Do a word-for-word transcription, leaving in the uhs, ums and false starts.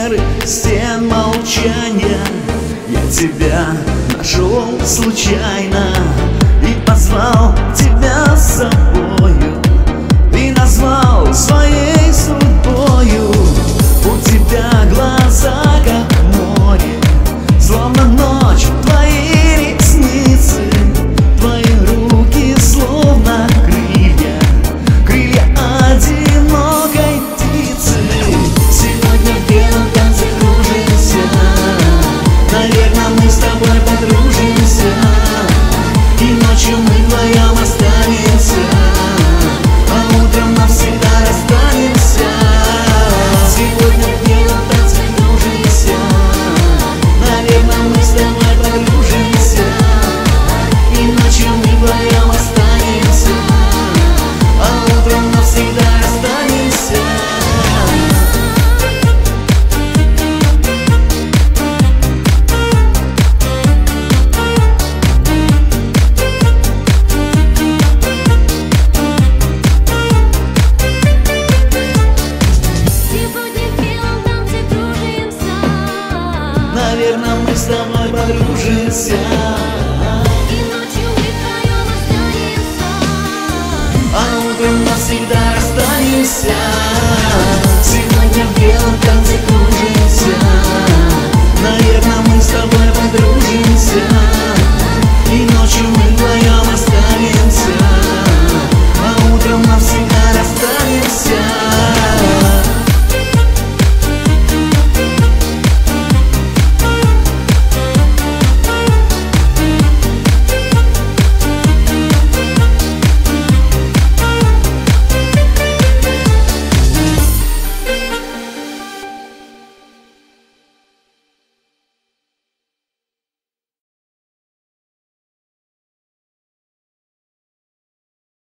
пещеры стен молчания я тебя нашел случайно и позвал тебя с собою, и назвал своей судьбою. У тебя глаза как море, словно ночь, твои ресницы, твои руки словно крылья, крылья одинокой птицы. Сегодня в белом танце кружимся, наверное, мы с тобой подружимся, и ночью мы вдвоем останемся, а утром навсегда расстанемся. Сегодня в белом танце кружимся, наверное, мы с тобой подружимся, и ночью мы вдвоем останемся, а утром навсегда расстанемся. Наверное, мы с тобой подружимся, и ночью мы вдвоем останемся, а утром навсегда расстанемся.